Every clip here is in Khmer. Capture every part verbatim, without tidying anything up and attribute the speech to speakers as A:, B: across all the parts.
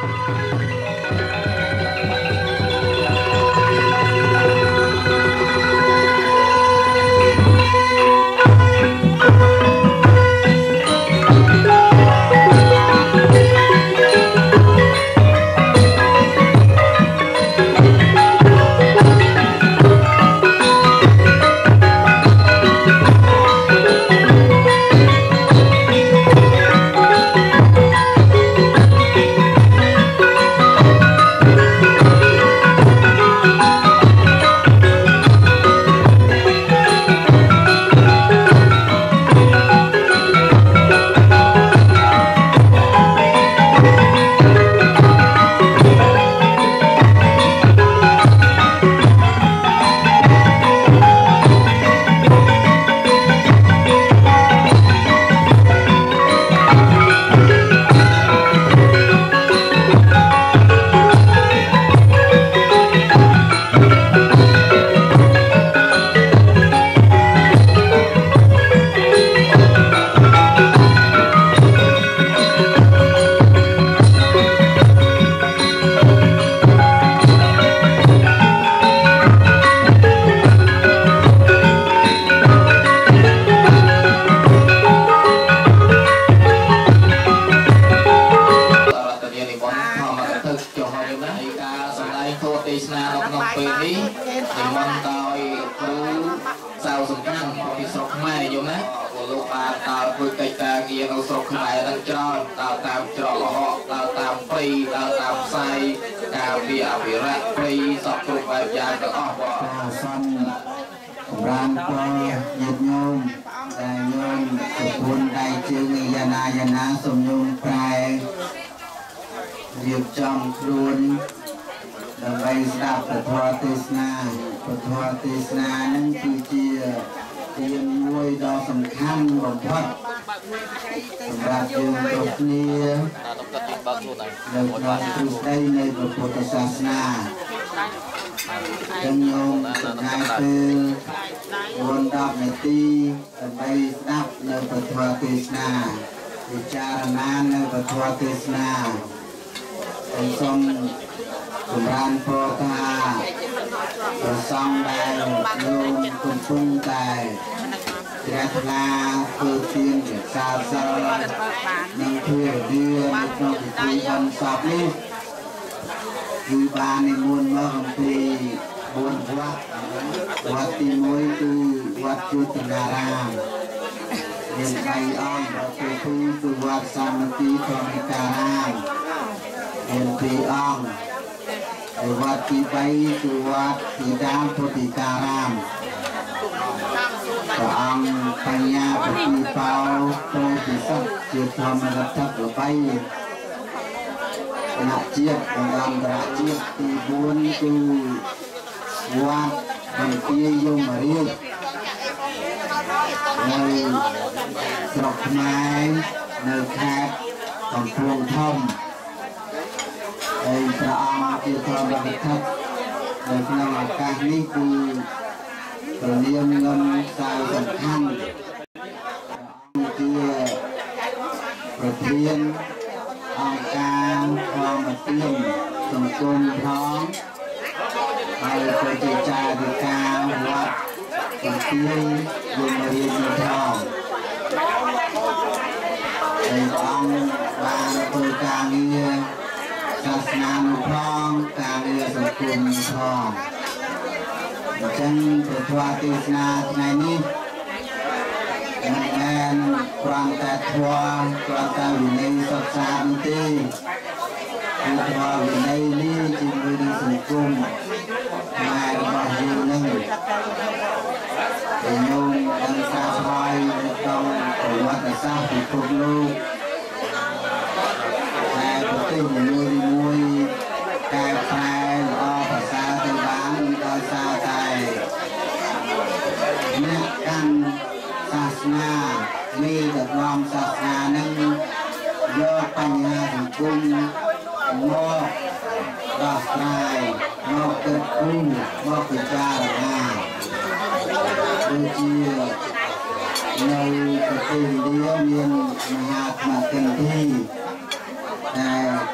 A: ในประเทศอินเดียមានមហាអាត្មាកិនធីដែល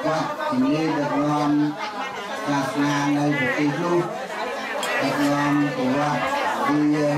A: วัดที่นี่จะรวมศาสนาในประเทศลูกจะรวมตัวดี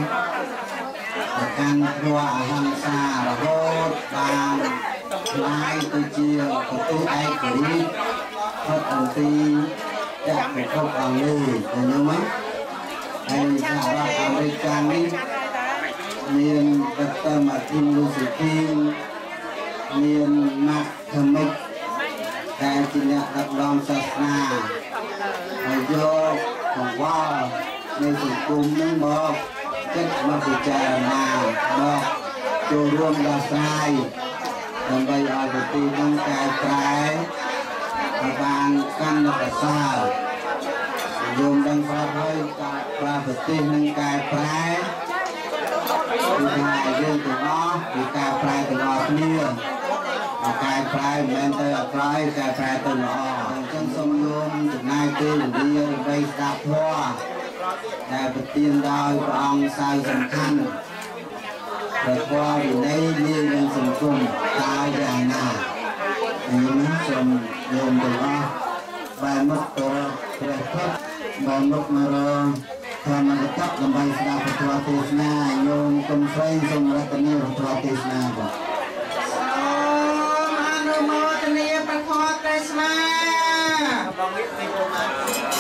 A: การครัวอาหารซาโรดบางลายตัวเจียวประตูไอ้กุยทอดอันตีจะไปทอดอันเลยเห็นไหมไอ้ชาวบ้านอเมริกันนี่เรียนดัตเตอร์มาทิมลูสิทิมเรียนนักธรรมิกแต่จินรับรองศาสนาไอ้โยกของว่าในสังคมนั้นบอกจะมาพิจารณาบอกจูรวมดาไซทำไปเอาไปตีน้องกายกายบางกันนักษาโยมดังฟ้าเฮ้ยการปราบตีน้องกายกายคือทายเรื่องตัวน้อคือการปลายตัวน้อเนี่ยกายปลายแมนเตอร์ปลายกายปลายตัวน้อจังสมโยมจุดนายตีเรียนไปสับทั่วได้ปฏิญาณพระองค์ทรงสำคัญแต่พออยู่ในนี้ยังสมคุมตายอย่างหนาอย่างนี้ชมโยมตัวอ้อใบมุกตัวเปรตพับใบมุกมารอทำมันตับลำใบสดาพระธรรมเทศนาโยมกรมไฟสมรัตนีพระธรรมเทศนาบอก
B: สมอนุโมทนีพระธรรมเทศนาบางวิทย์ไม่ประมาณ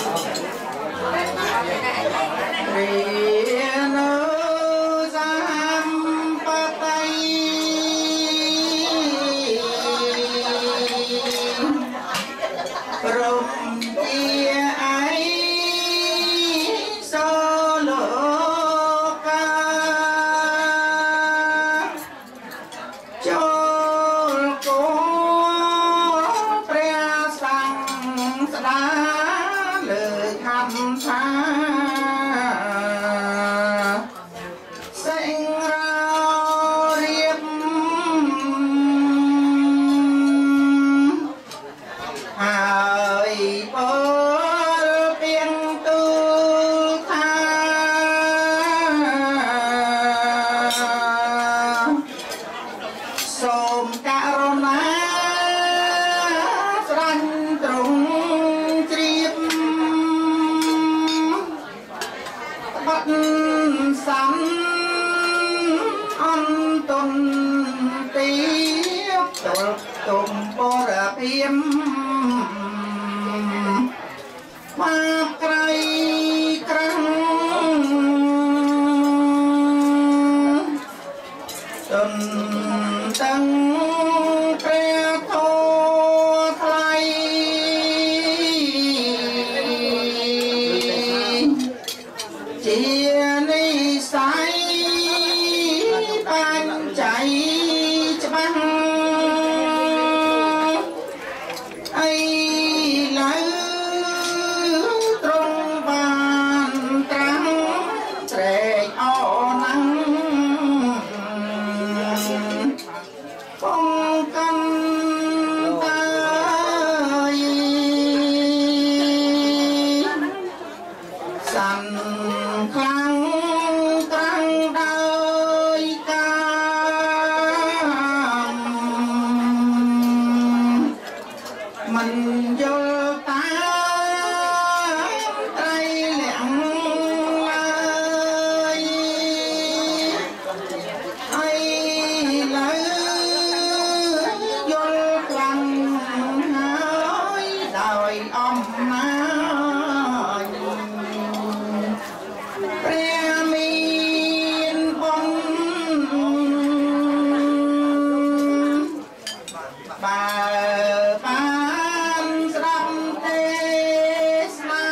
B: เรียนสัมปไตยปรมเจียไอโซโลกาโจลโกเปรียสังสดาเลือคำชาสันอันตุนเตียบตกตุ่มปรเพียมมาไกลครั้งจนตั้งเปรียโทไทยเจียนิสัยปัญใจจะบังไอ้ไหลตรงบ้านตรังแตรอ่อนังป้องกันตายสั่นครั้งกลางดอยกามมันโยตาไตรเหลี่ยงเลยไอ้เลยโยกลังหายดอยอ้อมมาเรียมีนบนบาปานสลับเทศนา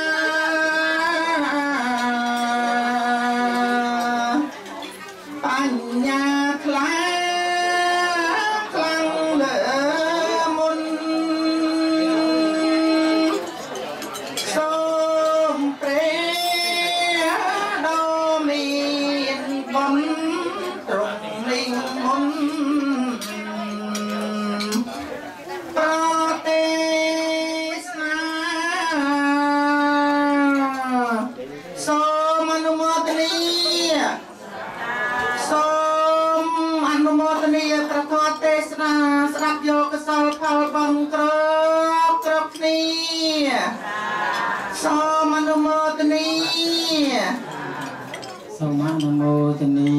B: ปัญญาคลาคลังเหลือมุนส้มเปรโดมีนบนตรงลิงมุนปรเทศนาสมอนุโมทนีสมอนุโมทนีพระธรรมเทศนาสรับโยกสลพลบังกรอบกร
C: សូមអនុមោទនា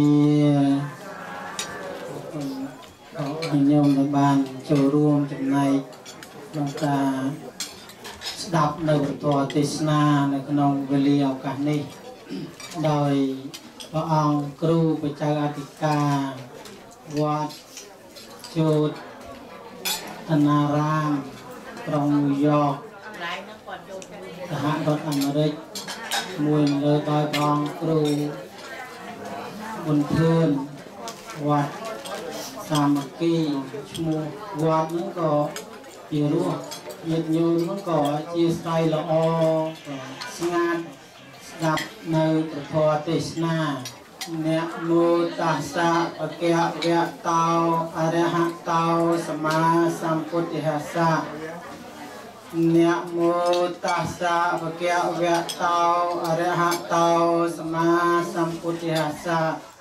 C: ขอให้โยมในบ้านចូលរួមចំណែកក្នុងការស្ដាប់នៅព្រះទេសនានៅក្នុងវេលាឱកាសនេះដោយព្រះអង្គគ្រូបច្ចៅអធិការវត្តជោតអនារាមក្រុងញូវយ៉កសហរដ្ឋអាមេរិកមួយលើដោយព្រះអង្គគ្រូប៊ុនធឿនវត្តសាមគ្គីឈ្មោះវត្តហ្នឹងក៏ពីរោះញាតិញោមហ្នឹងក៏ជាស្ដីល្អស្ងាត់ស្ដាប់នៅព្រះធម៌ទេសនាអ្នកមោតាសាបកៈវៈតោអរហតោសម្មាសម្ពុទ្ធិសាអ្នកមោតាសាបកៈវៈតោអរហតោសម្មាសម្ពុទ្ធិសា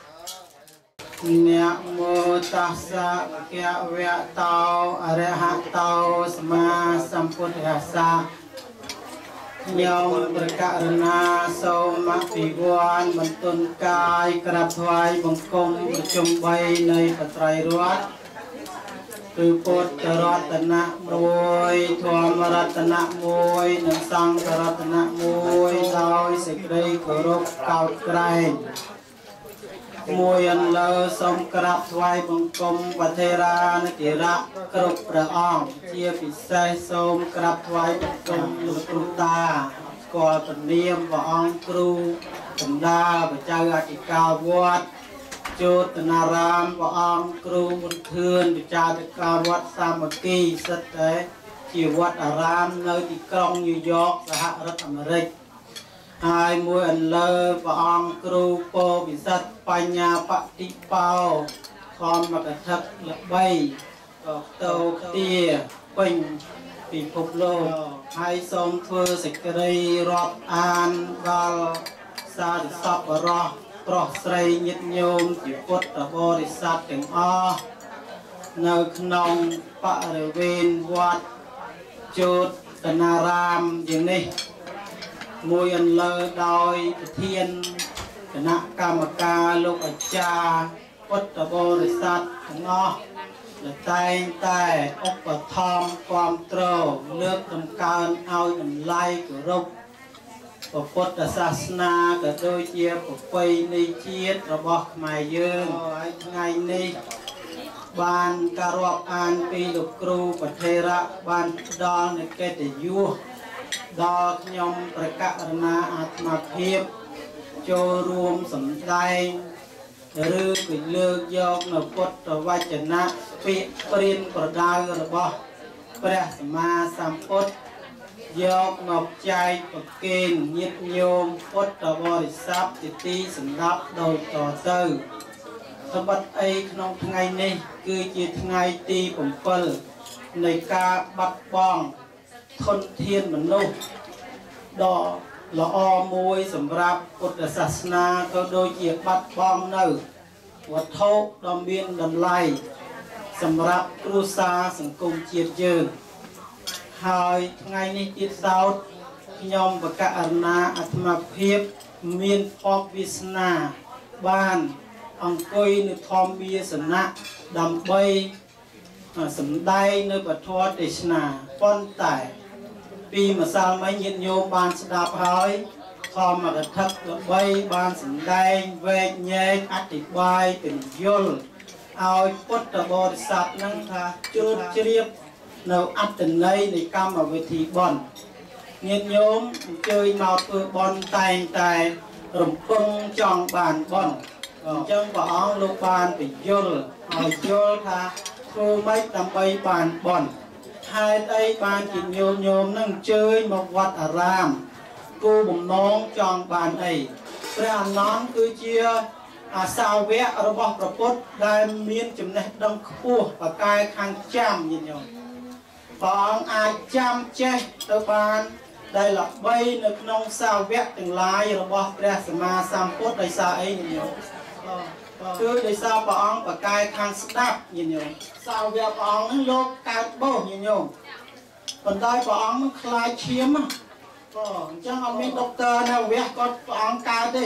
C: អ្នកមោតាសាបកៈវៈតោអរហតោសម្មាសម្ពុទ្ធិសាខ្ញុំប្រកាសណាសូមអភិវឌ្ឍបន្ទន់កាយក្រាបថ្វាយបង្គំប្រជុំបីនៃបត្រៃរតន៍គឺពុទ្ធរតនៈមួយធម្មរតនៈមួយនិងសង្ឃរតនៈមួយដោយសេចក្តីគោរពកោតក្រែងមួយអន្លើសូមក្រាបថ្វាយបង្គំបថេរានុតិរៈគ្រប់ព្រះអង្គជាពិសេសសូមក្រាបថ្វាយបង្គំលោកគ្រូតាស្គាល់ព្រះនាមព្រះអង្គគ្រូកម្ដាលបច្ចៅអធិការវត្តជោតនារាមព្រះអង្គគ្រូប៊ុនធឿនបច្ចាធិការវត្តសាមគ្គីសិតតែជាវត្តអារាមនៅទីក្រុងញូវយ៉កសហរដ្ឋអាមេរិកហើយមួយអន្លើព្រះអង្គគ្រូពោពិសិដ្ឋបញ្ញាបតិបោខំមកកថាល្បីក៏តោខ្ទាពេញពិភពលោកហើយសូមធ្វើសេចក្តីរាប់អានដល់សាធុសពរោះប្រុសស្រីញាតិញោមជាពុទ្ធបរិស័ទទាំងអស់នៅក្នុងបរិវេណវត្តជោតនារាមយ៉ាងនេះមួយអន្លើដោយប្រធានគណៈកម្មការលោកអាចារ្យពុទ្ធបរិស័ទទាំងអស់ដែលតែងតែឧបត្ថម្ភគាំទ្រលើកតម្កើងឲ្យតម្លៃគោរពព្រះពុទ្ធសាសនាក៏ដូចជាប្រពៃណីជាតិរបស់ខ្មែរយើងហើយថ្ងៃនេះបានការរាប់អានពីលោកគ្រូបថេរៈបានផ្ដល់នូវកិត្តិយសដល់ខ្ញុំប្រកាសណាអាត្មាភាពចូលរួមសម្ដែងឬក៏លើកយកនៅពុទ្ធវចនៈពាក្យព្រានប្រដៅរបស់ព្រះសម្មាសម្ពុទ្ធយកមកចែកប្រគេនញាតិញោមពុទ្ធបរិស័ទជាទីសម្រាប់ដោយតទៅត្បិតអីក្នុងថ្ងៃនេះគឺជាថ្ងៃទីbảyនៃការបាត់បង់ធនធានមនុស្សដ៏ល្អមួយសម្រាប់ពុទ្ធសាសនាក៏ដូចជាបាត់បង់នៅវត្ថុដ៏មានតម្លៃសម្រាប់គ្រួសារសង្គមជាតិយើងហើយថ្ងៃនេះទៀតសោតខ្ញុំបកករណាអាត្មាភាពមានភពវាសនាបានអង្គុយនៅធម្មវាសនៈដើម្បីសម្ដែងនៅពធទេសនាប៉ុន្តែពីម្សិលមិញញាតិញោមបានស្ដាប់ហើយធម្មកថាល្បីបានសម្ដែងវែកញែកអធិប្បាយពន្យល់ឲ្យពុទ្ធបរិស័ទនឹងថាជឿជ្រាបនៅអត្តន័យនៃកម្មវិធីបុណ្យញាតិញោមអញ្ជើញមកធ្វើបុណ្យតែងតែរំពឹងចង់បានបុណ្យអញ្ចឹងព្រះអង្គលោកបានពន្យល់ឲ្យយល់ថាធ្វើម៉េចដើម្បីបានបុណ្យហេតុអីបានជាញោមញោមនឹងអញ្ជើញមកវត្តអារាមគោលបំណងចង់បានអីព្រះអនន្តគឺជាអាសាវៈរបស់ព្រះពុទ្ធដែលមានចំណេះដឹងខ្ពស់បកាយខាងចាំញាតិញោមព្រះអង្គអាចចាំចេះទៅបានដែលល្បីនៅក្នុងសាវកទាំងឡាយរបស់ព្រះសម្មាសម្ពុទ្ធដោយសារអីញាតិញោមគឺដោយសារព្រះអង្គបកាយខាងស្ដាប់ញាតិញោមសាវកព្រះអង្គនឹងលោកកើតបោសញាតិញោមប៉ុន្តែព្រះអង្គនឹងខ្លាចឈាម អញ្ចឹងអត់មានដុកទ័រនៅវះគាត់ព្រះអង្គកើតទេ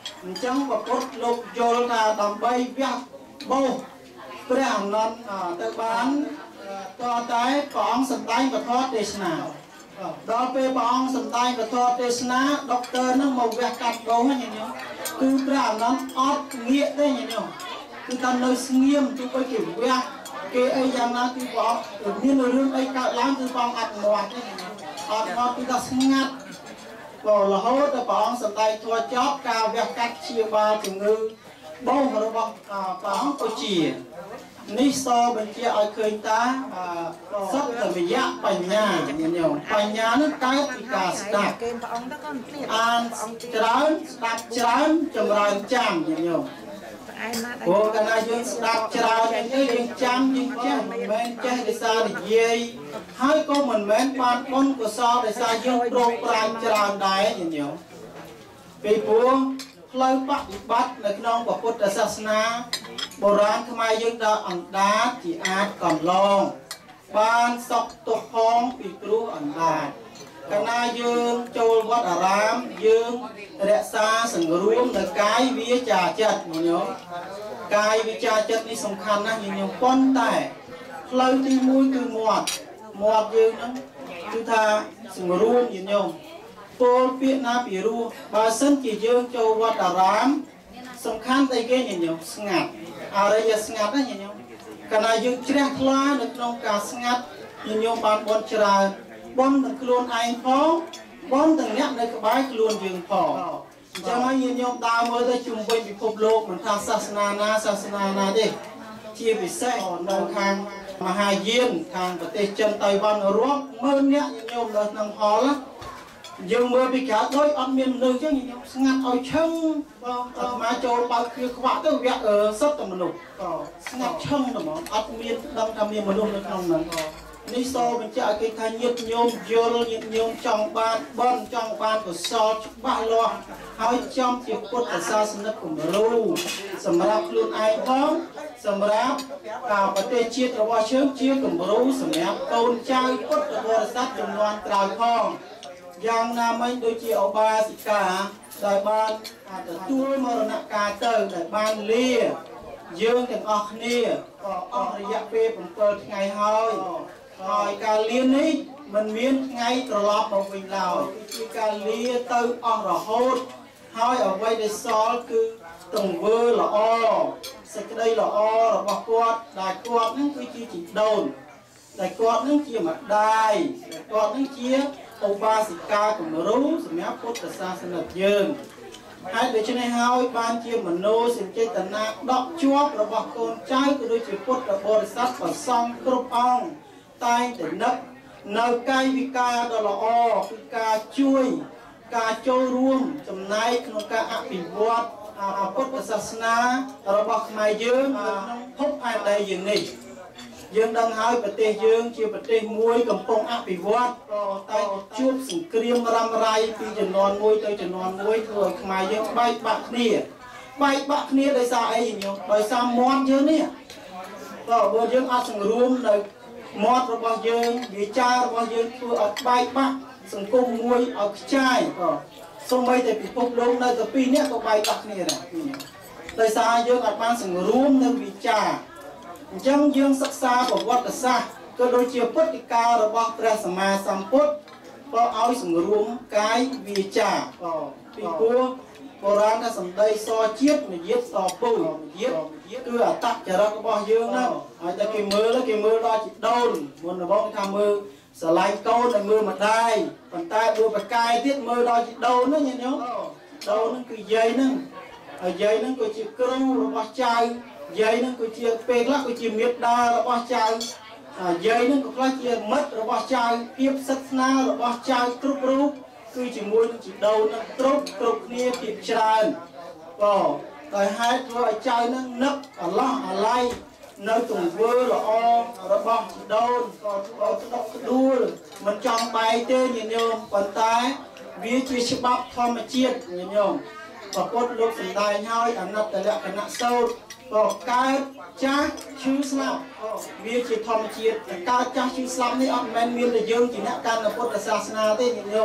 C: អញ្ចឹងប្រពុតលោកយល់ថាដើម្បីវះបោព្រះអំណត់ទៅបានតតែព្រះអង្គសម្ដែងពធទេសនាដល់ពេលព្រះអង្គសម្ដែងពធទេសនាដុកទ័រនឹងមកវះកាត់បោហ្នឹងញោមគឺព្រះអំណត់អត់ងាកទេញោមគឺថានៅស្ងៀមទោះបីគេវះគេអីយ៉ាងណាគឺព្រះអង្គមានរឿងអីកើតឡើងគឺព្រះអង្គអត់មាត់ទេអត់មាត់គឺថាស្ងាត់ក៏រហូតដល់ព្រះអង្គសម្ដែងធម៌ចប់ការវះកាត់ព្យាបាលជំងឺបោរបស់ព្រះអង្គក៏ជានេះសបញ្ជាក់ឲ្យឃើញថាសត្វវិយៈបញ្ញាញោមបញ្ញានឹងកើតពីការស្ដាប់អានច្រើនស្ដាប់ច្រើនចម្រើនចាំញោមព្រោះកាលណាយើងស្ដាប់ច្រើនទៅយើងចាំយើងចេះមិនមែនចេះដោយសារនិយាយហើយក៏មិនមែនបានបុណ្យកុសលដោយសារយើងប្រងប្រាំងច្រើនដែរញោមពីព្រោះផ្លូវបប្រតិបត្តិនៅក្នុងពុទ្ធសាសនាបុរាណខ្មែរយើងថាអណ្ដាតជាអាចកំឡងបានសុខទុក្ខផងពីព្រោះអណ្ដាតកាលណាយើងចូលវត្តអារាមយើងរក្សាសង្រួមនៅកាយវាចាចិត្តញោមកាយវាចាចិត្តនេះសំខាន់ណាស់ញោមប៉ុន្តែផ្លូវទីមួយគឺមាត់មាត់យើងហ្នឹងគឺថាសង្រួមញោមពោលពាក្យណាពីរោះបើសិនជាយើងចូលវត្តអារាមសំខាន់តែគេញោមស្ងាត់អរិយស្ងាត់ណាញោមកាលណាយើងជ្រះថ្លានៅក្នុងការស្ងាត់ញោមបានបន់ច្រើនបន់ទាំងខ្លួនឯងផងបន់ទាំងអ្នកនៅក្បែរខ្លួនយើងផងអញ្ចឹងហើយញោមដើរមើលទៅជុំវិញពិភពលោកមិនថាសាសនាណាសាសនាណាទេជាពិសេសនៅខាងមហាយានខាងប្រទេសចិនតៃវ៉ាន់រាប់ម៉ឺនអ្នកញោមនៅក្នុងហលយើងមើលពីក្រៅដូចអត់មានមនុស្សចឹងញោមស្ងាត់ឲ្យឈឹងបងអាត្មាចូលបើកគ្រាខ្វាក់ទៅវគ្គសិតតែមនុស្សក៏ស្ងាត់ឈឹងតែហ្មងអត់មានដឹងថាមានមនុស្សនៅក្នុងហ្នឹងនេះសូមបញ្ជាក់ឲ្យគេថាញាតិញោមយល់ញាតិញោមចង់បានបន់ចង់បានកុសលច្បាស់លាស់ហើយចំជាពុទ្ធសាសនិកគំរូសម្រាប់ខ្លួនឯងផងសម្រាប់ការប្រទេសជាតិរបស់យើងជាគំរូសម្រាប់កូនចៅពុទ្ធបរិស័ទចំនួនក្រោយផងយ៉ាងណាមិញដូចជាឧបាសិកាដែលបានទទួលមរណកាលទៅដែលបានលាយើងទាំងអស់គ្នាក៏អស់រយៈពេលbảyថ្ងៃហើយហើយការលានេះមិនមានថ្ងៃត្រឡប់មកវិញឡើយគឺការលាទៅអស់រហូតហើយអ្វីដែលសល់គឺទង្វើល្អសេចក្តីល្អរបស់គាត់ដែលគាត់នឹងគឺជាជីដូនដែលគាត់នឹងជាម្ដាយគាត់នឹងជាឧបាសិកាគំរូសម្រាប់ពុទ្ធសាសនិកយើងហើយដូច្នេះហើយបានជាមនោសញ្ចេតនាដកជាប់របស់កូនចៅក៏ដូចជាពុទ្ធបរិស័ទប្រសង់គ្រប់អង្គតែងតែនឹកនៅកាយវិការដ៏ល្អគឺការជួយការចូលរួមចំណែកក្នុងការអភិវឌ្ឍពុទ្ធសាសនារបស់ខ្មែរយើងនៅក្នុងភពផែនដីយើងនេះយើងដឹងហើយប្រទេសយើងជាប្រទេសមួយកំពុងអភិវឌ្ឍក៏តែជួបសង្គ្រាមរ៉ាំរ៉ៃពីជំនាន់មួយទៅជំនាន់មួយធ្វើឲ្យខ្មែរយើងបែកបាក់គ្នាបែកបាក់គ្នាដោយសារអីញោមដោយសារមាត់យើងនេះក៏បើយើងអត់សង្រួមនៅមាត់របស់យើងវាចារបស់យើងធ្វើឲ្យបែកបាក់សង្គមមួយឲ្យខ្ចាយក៏សូម្បីតែពិភពលោកនៅតែពីរនាក់ក៏បែកបាក់គ្នាដែរដោយសារយើងអត់បានសង្រួមនៅវិចារអញ្ចឹងយើងសិក្សាប្រវត្តិសាស្ត្រក៏ដូចជាពុទ្ធិការបស់ព្រះសម្មាសម្ពុទ្ធក៏ឲ្យសង្រួមកាយវាចាក៏ពីព្រោះបុរាណថាសម្ដីសជាតិនិយាយសពូនិយាយគឺអត្តចរិតរបស់យើងហ្នឹងហើយតែគេមើលគេមើលដល់ជីដូនមុនដំបូងថាមើលស្រឡាញ់កូនតែមើលម្ដាយប៉ុន្តែដួលបកាយទៀតមើលដល់ជីដូនហ្នឹងញញោមដូនហ្នឹងគឺយាយហ្នឹងហើយយាយហ្នឹងក៏ជាគ្រូរបស់ចៅយាយនឹងគឺជាពេលខ្លះក៏ជាមេត្តារបស់ចៅយាយនឹងក៏ខ្លះជាមិត្តរបស់ចៅភាពសិទ្ធនារបស់ចៅគ្រប់រូបគឺជាមួយនឹងជីដូននឹងគ្រប់គ្រប់គ្នាពីច្រើនក៏ដោយហេតុធ្វើឲ្យចៅនឹងនឹកអាឡោះអាឡៃនៅទង្វើល្អរបស់ជីដូនក៏ក៏ស្ដុកស្ដួលមិនចង់បែកទេញាតិញោមប៉ុន្តែវាជាច្បាប់ធម្មជាតិញាតិញោមព្រះពុទ្ធលោកសម្ដែងឲ្យអនត្តលក្ខណៈសូត្រក៏កើតចាស់ឈឺស្លាប់វាជាធម្មជាតិកើតចាស់ឈឺស្លាប់នេះអត់មែនមានតែយើងជាអ្នកកាន់ពុទ្ធសាសនាទេញាតិញោម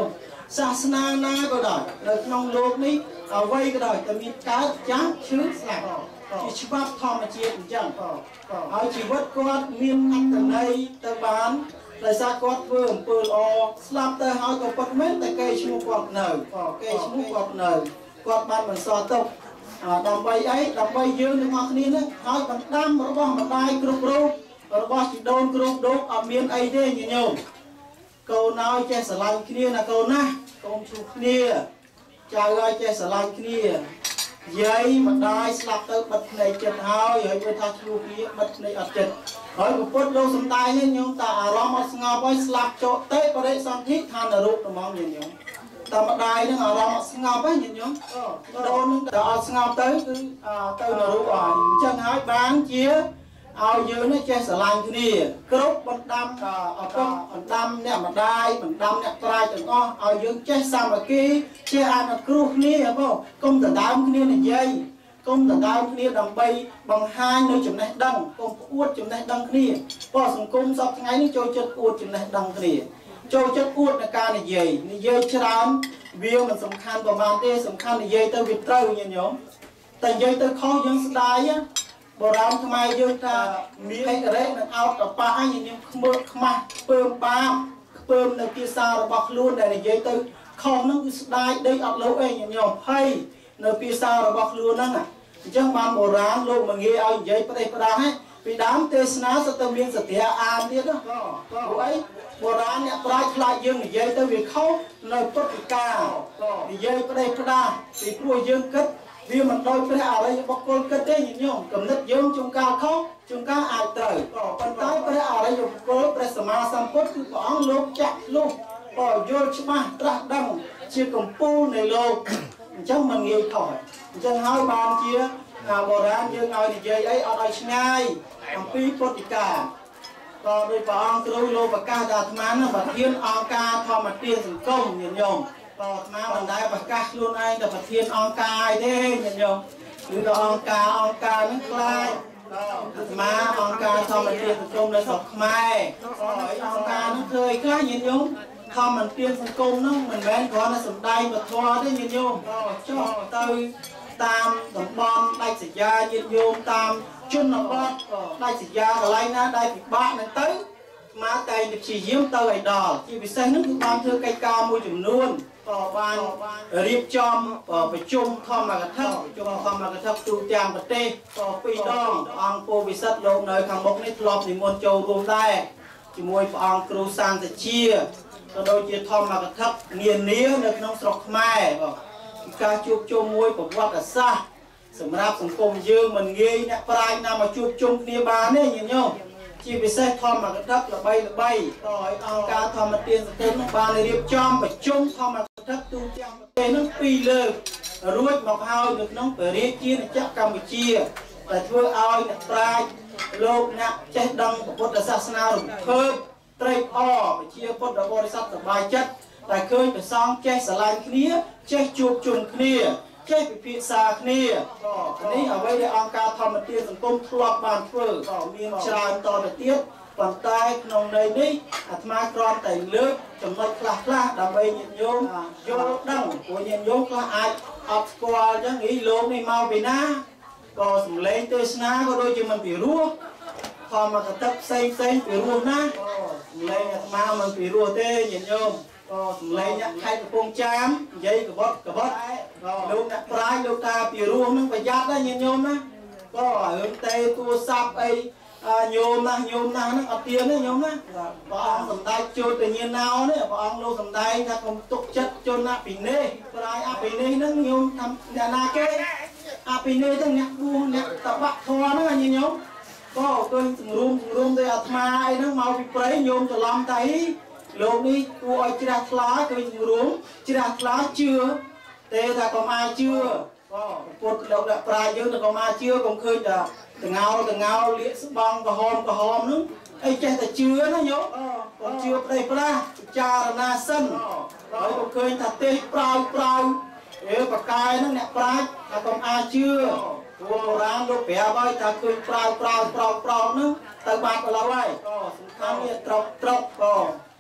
C: សាសនាណាក៏ដោយនៅក្នុងលោកនេះអ្វីក៏ដោយតែមានកើតចាស់ឈឺស្លាប់ជាច្បាប់ធម្មជាតិអញ្ចឹងហើយជីវិតគាត់មានអត្ថន័យទៅបានដោយសារគាត់ធ្វើអំពើល្អស្លាប់ទៅហើយក៏ពិតមែនតែគេឈ្មោះគាត់នៅគេឈ្មោះគាត់នៅគាត់បានបន្សល់ទុកដើម្បីអីដើម្បីយើងទាំងអស់គ្នានឹងហើយបណ្ដាំរបស់ម្ដាយគ្រប់រូបរបស់ជីដូនគ្រប់រូបអត់មានអីទេញញោមកូនឲ្យចេះស្រឡាញ់គ្នាណាកូនណាកូនជួបគ្នាចៅឲ្យចេះស្រឡាញ់គ្នាយាយម្ដាយស្លាប់ទៅបិទភ្នែកចិត្តហើយហើយមើលថាជួបគ្នាបិទភ្នែកអត់ចិត្តហើយពុទ្ធលោកសំដែងនេះញោមតាអារម្មណ៍អត់ស្ងប់ហើយស្លាប់ចោទេបរិសន្ធិឋានរូបហ្មងញញោមតែម្ដាយនឹងអារម្មណ៍អត់ស្ងប់ហ្នឹងញញោមដូននឹងតែអត់ស្ងប់ទៅគឺទៅនរូបអស់អញ្ចឹងហើយបានជាឲ្យយើងនេះចេះស្រឡាញ់គ្នាគ្រប់បណ្ដាំអពុកបណ្ដាំអ្នកម្ដាយបណ្ដាំអ្នកប្រាជ្ញទាំងអស់ឲ្យយើងចេះសាមគ្គីចេះអនុគ្រោះគ្នាបងកុំដណ្ដើមគ្នានិយាយកុំដណ្ដើមគ្នាដើម្បីបង្ហាញនៅចំណេះដឹងកុំអួតចំណេះដឹងគ្នាព្រោះសង្គមសពថ្ងៃនេះចូលចិត្តអួតចំណេះដឹងគ្នាចូលចិត្តអួតในការនិយាយនិយាយច្រើនវាមិនសំខាន់ប្រហែលទេសំខាន់និយាយទៅវាត្រូវញញោមតែនិយាយទៅខុសយើងស្ដាយបុរាណខ្មែរយើងថាមានរេនឹងអោតតប៉ះញញោមខ្មើខ្មាស់ពើមបាបខ្ពើមនៅភាសារបស់ខ្លួនដែលនិយាយទៅខុសហ្នឹងគឺស្ដាយដេកអត់លោកអីញញោមហើយនៅភាសារបស់ខ្លួនហ្នឹងអញ្ចឹងបានបុរាណលោកមកងាយឲ្យនិយាយប្រទេសផ្ដាស់ហ្នឹងពីដើមទេសនាសតើមានសទ្ធាអានទៀតណាព្រោះអីបុរាណអ្នកប្រាជ្ញខ្លាចយើងនិយាយទៅវាខុសនៅពុទ្ធិកានិយាយប្រទេសផ្ដាស់ពីព្រោះយើងគិតវាមិនដូចព្រះអរិយបុគ្គលគិតទេញញោមកំណត់យើងជួនកាលខុសជួនកាលអាចត្រូវប៉ុន្តែព្រះអរិយបុគ្គលព្រះសម្មាសម្ពុទ្ធគឺព្រះអង្គលោកចាក់លុះក៏យល់ច្បាស់ត្រាស់ដឹងជាកម្ពូលនៃលោកអញ្ចឹងមិនងាយខុសអញ្ចឹងហើយបានជាបុរាណយើងឲ្យនិយាយអីអត់ឲ្យឆ្ងាយអំពីពុទ្ធិកាក៏ដោយព្រះអង្គគ្រូលោកប្រកាសថាអាត្មានឹងប្រធានអង្គការធម្មទានសង្គមញាតិញោមក៏អាត្មាមិនដែលប្រកាសខ្លួនឯងតែប្រធានអង្គការឯទេញាតិញោមគឺក៏អង្គការអង្គការនឹងខ្លាចអាត្មាអង្គការធម្មទានសង្គមនៅស្រុកខ្មែរហើយអង្គការនឹងធ្វើឲ្យខ្លះញាតិញោមធម្មទានសង្គមនោះមិនមែនគ្រាន់តែសំដែងពធទេញាតិញោមចុះទៅតាមតំបន់ដាច់ស្រយាលញាតិញោមតាមជនបទដាច់ស្រយាលកន្លែងណាដែលពិបាកនឹងទៅមកតែព្យាយាមទៅឲ្យដល់ជាពិសេសនោះគឺបានធ្វើកិច្ចការមួយចំនួនក៏បានរៀបចំប្រជុំធម្មកថាប្រជុំធម្មកថាទូទាំងប្រទេសក៏ពីរដងអង្គពោធិវិសិទ្ធលោកនៅខាងមុខនេះធ្លាប់និមន្តចូលរួមដែរជាមួយព្រះអង្គគ្រូសានតិជាក៏ដូចជាធម្មកថានានានៅក្នុងស្រុកខ្មែរបាទការជួបជុំមួយប្រវត្តិសាស្ត្រសម្រាប់សង្គមយើងមិនងាយអ្នកប្រាជ្ញណាមកជួបជុំគ្នាបានទេញាតិញោមជាពិសេសធម្មកថាល្បីល្បីក៏ឲ្យអង្គការធម្មទានសង្គមនឹងបានរៀបចំប្រជុំធម្មកថាទូទាំងប្រទេសនឹងពីរលើករួចមកហើយនៅក្នុងព្រះរាជាណាចក្រកម្ពុជាដែលធ្វើឲ្យអ្នកប្រាជ្ញលោកអ្នកចេះដឹងពុទ្ធសាសនារំភើបត្រេកអរប្រជាពុទ្ធបរិស័ទសប្បាយចិត្តតែឃើញព្រះសង្ឃចេះស្រឡាញ់គ្នាចេះជួបជុំគ្នាចេះពិភាក្សាគ្នានេះអ្វីដែលអង្គការធម្មទានសង្គមធ្លាប់បានធ្វើក៏មានច្រើនតទៅទៀតប៉ុន្តែក្នុងន័យនេះអាត្មាគ្រាន់តែលើកចំណុចខ្លះខ្លះដើម្បីញាតិញោមយល់ដឹងព្រោះញាតិញោមខ្លះអាចអត់ស្គាល់អញ្ចឹងអីលោកនេះមកពីណាក៏សម្លេងទេសនាក៏ដូចជាមិនពីរោះធម្មកថាផ្សេងផ្សេងពីរោះណាសម្លេងអាត្មាមិនពីរោះទេញាតិញោមក៏សម្លេងអ្នកខេត្តកំពង់ចាមនិយាយកបត់កបត់លោកអ្នកប្រាជ្ញលោកតាពីរោះនឹងប្រយ័ត្នដែរញាតិញោមណាក៏រឿងទេទូរស័ព្ទអីញោមណាញោមណាហ្នឹងអត់ទៀនទេញោមណាព្រះអង្គសម្ដែងចូលទៅញាណោនេះព្រះអង្គលោកសម្ដែងថាកុំទុកចិត្តជនអភិនេប្រាជ្ញអភិនេហ្នឹងញោមថាអ្នកណាគេអភិនេទាំងអ្នកបួសអ្នកតបៈធម៌ហ្នឹងញាតិញោមក៏ឃើញសង្រួមសង្រួមទៅអាត្មាអីហ្នឹងមកពីព្រៃញោមច្រឡំតែលោកនេះគួរឲ្យជ្រះថ្លាឃើញសង្រួមជ្រះថ្លាជឿទេថាកុំអាជឿក៏ពុទ្ធលោកអ្នកប្រាជ្ញយើងទៅកុំអាជឿកុំឃើញតែតងោតងោលៀកស្បង់ក្រហមក្រហមហ្នឹងអីចេះតែជឿណាញោមកុំជឿប្តីប្រាស់ពិចារណាសិនហើយកុំឃើញថាទេប្រោយប្រោយអេបកាយហ្នឹងអ្នកប្រាជ្ញថាកុំអាជឿព្រោះបុរាណលោកប្រាប់ហើយថាឃើញប្រោយប្រោយប្រោយប្រោយហ្នឹងទៅបាត់ទៅឡើយក៏សំខាន់វាត្រកត្រកក៏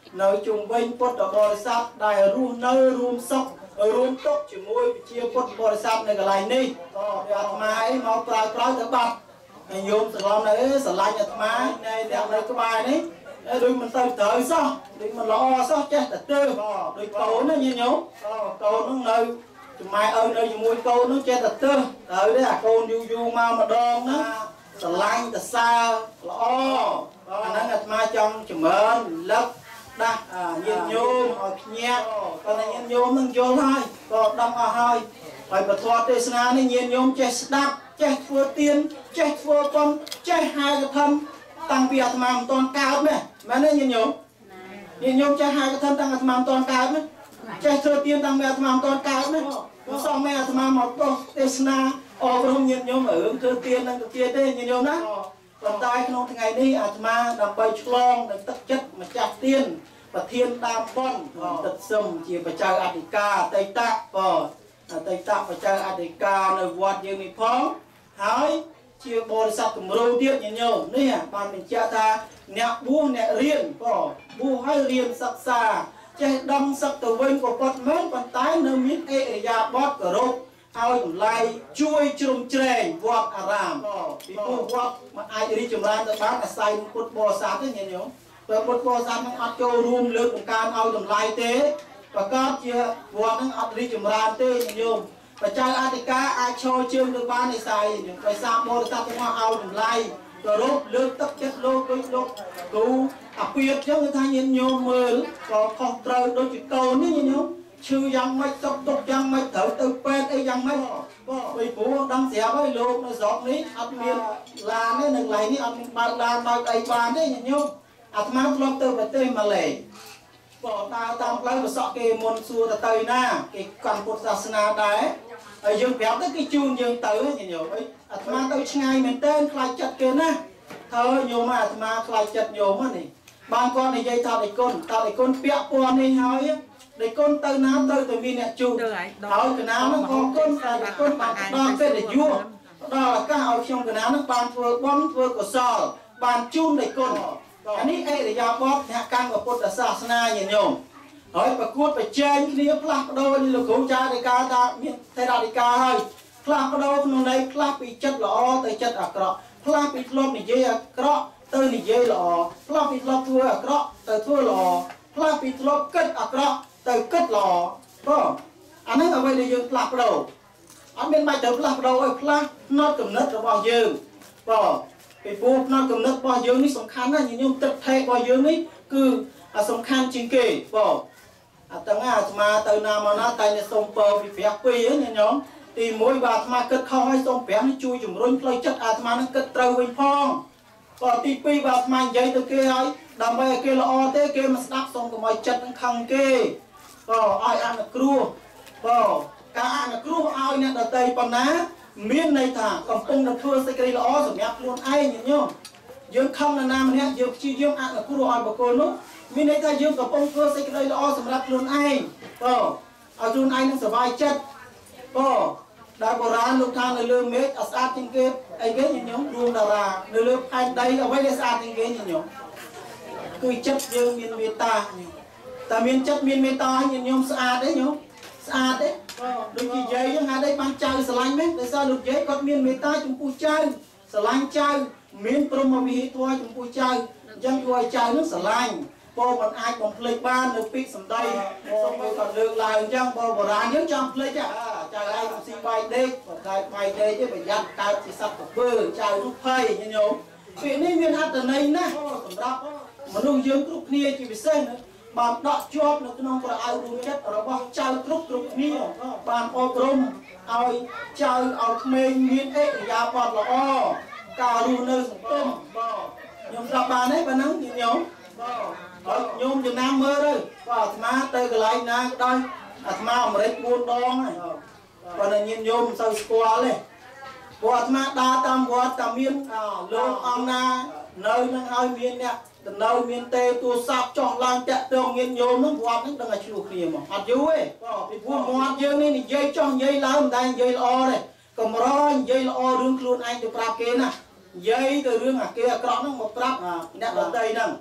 C: នៅជុំវិញពុទ្ធបរិស័ទដែលរស់នៅរួមសុខរួមទុកជាមួយជាពុទ្ធបរិស័ទនៅកន្លែងនេះក៏អាត្មាអីមកប្រើក្រោយទៅបាត់ហើយញោមសន្លំនៅស្រឡាញ់អាត្មានៅអ្នកនៅក្បែរនេះដូចមិនទៅត្រូវសោះដូចមិនល្អសោះចេះតែទៅដូចកូនណាញញោមកូននឹងនៅចំម៉ែឪនៅជាមួយកូននោះចេះតែទៅត្រូវទេអាកូនយូរយូរមកម្ដងណាស្រឡាញ់តសើល្អអាហ្នឹងអាត្មាចង់ចម្រើនលឹកដាស់ញាតិញោមឲ្យភ្ញាក់គាត់ថាញាតិញោមនឹងយល់ហើយក៏ដឹងអស់ហើយហើយពធទេសនានេះញាតិញោមចេះស្ដាប់ចេះធ្វើទានចេះធ្វើបុណ្យចេះហៅកថាតាំងពីអាត្មាមិនទាន់កើតទេមែនទេញាតិញោមញាតិញោមចេះហៅកថាតាំងអាត្មាមិនទាន់កើតទេចេះធ្វើទានតាំងពីអាត្មាមិនទាន់កើតទេមិនសោះមែនអាត្មាមកទោះទេសនាអរព្រមញាតិញោមរឿងធ្វើទាននឹងទៅទៀតទេញាតិញោមណាប៉ុន្តែក្នុងថ្ងៃនេះអាត្មាដើម្បីឆ្លងនៅទឹកចិត្តម្ចាស់ទានប្រធានដើមបុណ្យទឹកសឹមជាបច្ចៅអធិការអតីតក៏អតីតបច្ចៅអធិការនៅវត្តយើងនេះផងហើយជាបរិស័ទគំរូទៀតញាតិញោមនេះបានបញ្ជាក់ថាអ្នកបួសអ្នករៀនក៏បួសហើយរៀនសិក្សាចេះដឹងសឹកទៅវិញក៏ប៉ុតមែនប៉ុន្តែនៅមានអិរិយាបថគោរពឲ្យតម្លៃជួយជ្រោមជ្រែងវត្តអារាមពីព្រោះវត្តមិនអាចរីកចម្រើនទៅបានអាស្រ័យពុទ្ធបរិស័ទទេញាតិញោមព្រោះពុទ្ធបរិស័ទនឹងអត់ចូលរួមលើកបង្កើនឲ្យតម្លៃទេប្រកបជាវត្តនឹងអត់រីកចម្រើនទេញាតិញោមបច្ចៅអធិការអាចឈរជើងទៅបានអាស្រ័យដោយសារបរិស័ទទាំងអស់ឲ្យតម្លៃគោរពលើកទឹកចិត្តលោកដូចលោកគ្រូអាពាតចឹងគឺថាញាតិញោមមើលក៏ខុសត្រូវដូចជាកូននេះញាតិញោមឈឺយ៉ាងម៉េចទុកទុកយ៉ាងម៉េចត្រូវទៅពេទ្យអីយ៉ាងម៉េចបងពីព្រោះដឹងស្រាប់ហើយលោកនៅស្រុកនេះអត់មានឡានទេនៅកន្លែងនេះអត់មានបើកឡានបើកអីបានទេញាតិញោមអាត្មាធ្លាប់ទៅប្រទេសម៉ាឡេបងដើរតាមផ្លូវប្រសក់គេមុនសួរទៅទៅណាគេកាន់ពុទ្ធសាសនាដែរហើយយើងប្រាប់ទៅគេជូនយើងទៅញាតិញោមអីអាត្មាទៅឆ្ងាយមែនតើខ្លាចចិត្តគេណាហើយញោមអាត្មាខ្លាចចិត្តញោមនេះបានគាត់និយាយថាដេគុណតើដេគុណពាក់ព័ន្ធនេះហើយដេគុណទៅណាទៅទៅមានអ្នកជូនហើយកណានឹងអរគុណតែដេគុណបានដល់ពេលដែលយួរដល់ឱកាសឲ្យខ្ញុំកណានឹងបានធ្វើបុណ្យធ្វើកុសលបានជូនដេគុណអានេះអរិយាបថអ្នកកាន់ពុទ្ធសាសនាញាតិញោមហើយប្រកួតប្រជែងគ្នាផ្លាស់ប្ដូរលោកគ្រូចារិកាថាមានថេរដីកាហើយផ្លាស់ប្ដូរក្នុងន័យផ្លាស់ពីចិត្តល្អទៅចិត្តអាក្រក់ផ្លាស់ពីធ្លាប់និយាយអាក្រក់ទៅនិយាយល្អផ្លាស់ពីធ្លាប់ធ្វើអាក្រក់ទៅធ្វើល្អផ្លាស់ពីធ្លាប់គិតអាក្រក់ទៅគិតល្អបងអានេះអ្វីដែលយើងផ្លាស់ប្ដូរអត់មានបាច់ទៅផ្លាស់ប្ដូរឲ្យផ្លាស់ផ្នត់គំនិតរបស់យើងបងពីព្រោះផ្នត់គំនិតរបស់យើងនេះសំខាន់ណាស់ញោមទឹកថេរបស់យើងនេះគឺសំខាន់ជាងគេបងអាទាំងអាត្មាទៅណាមកណាតែតែសុំពរពីព្រះពីរញោមទីមួយបាទអាត្មាគិតខុសហើយសូមព្រះនេះជួយជំរុញផ្លូវចិត្តអាត្មានឹងគិតត្រូវវិញផងក៏ទីពីរបាទអាត្មានិយាយទៅគេហើយដើម្បីឲ្យគេល្អទេគេមិនស្ដាប់សូមកុំឲ្យចិត្តនឹងខឹងគេក៏ឲ្យអនុគ្រោះក៏ការអនុគ្រោះឲ្យអ្នកដទៃប៉ុណ្ណាមានន័យថាកំពុងតែធ្វើសេចក្តីល្អសម្រាប់ខ្លួនឯងញោមយើងខំនរណាម្នាក់យើងព្យាយាមអនុគ្រោះឲ្យបុគ្គលនោះមានន័យថាយើងកំពុងធ្វើសេចក្តីល្អសម្រាប់ខ្លួនឯងក៏ឲ្យខ្លួនឯងនឹងសុបាយចិត្តក៏ដែលបុរាណលោកថានៅលើមេឃស្អាតជាងគេអីគេញោមដួងតារានៅលើផែនដីអ្វីដែលស្អាតជាងគេញោមគឺចិត្តយើងមានមេត្តាតែមានចិត្តមានមេត្តាញោមស្អាតទេញោមស្អាតទេដូចជាយាយហ្នឹងហេតុអីបានចៅស្រឡាញ់មែនដោយសារលោកយាយគាត់មានមេត្តាចំពោះចៅស្រឡាញ់ចៅមានព្រមវិហារធម៌ចំពោះចៅអញ្ចឹងគួរឲ្យចៅនឹងស្រឡាញ់ពោលមិនអាចបំភ្លេចបាននៅពីសម្ដីសូមឲ្យគាត់លើកឡើងអញ្ចឹងបើបុរាណយើងចង់ភ្លេចចៅឯងមិនស៊ីបាយដេកបើតែបាយដេកទេប្រយ័ត្នកើតជាសត្វកពើចៅនោះភ័យញោមពាក្យនេះមានអត្ថន័យណាស់សម្រាប់មនុស្សយើងគ្រប់គ្នាជាពិសេសបានដកជាប់នៅក្នុងប្រអៅរួមចិត្តរបស់ចៅគ្រប់គ្រប់គ្នាបានអប់រំឲ្យចៅឲ្យក្មេងមានអិរិយាបថល្អការរស់នៅសង្គមបងខ្ញុំស្ដាប់បានទេប៉ុណ្ណឹងញោមបងហើយញោមចំណាំមើលទៅក៏អាត្មាទៅកន្លែងណាក៏ដោយអាត្មាអាមេរិកបួនដងហើយប៉ុន្តែញញោមមិនសូវស្គាល់ទេព្រោះអាត្មាដើរតាមវត្តតាមមានលោកអង្គណានៅនឹងឲ្យមានអ្នកទៅនៅមានទេទូរស័ព្ទចោះឡើងតាក់ទងញញោមនឹងវត្តនឹងដឹងឲ្យឆ្លោះគ្នាមកអត់យូរទេពីព្រោះមាត់យើងនេះនិយាយចោះនិយាយឡើងមិនដែលនិយាយល្អទេកម្រនិយាយល្អរឿងខ្លួនឯងទៅប្រាប់គេណានិយាយទៅរឿងអាគេអាក្រក់ហ្នឹងមកប្រាប់អ្នកដទៃហ្នឹង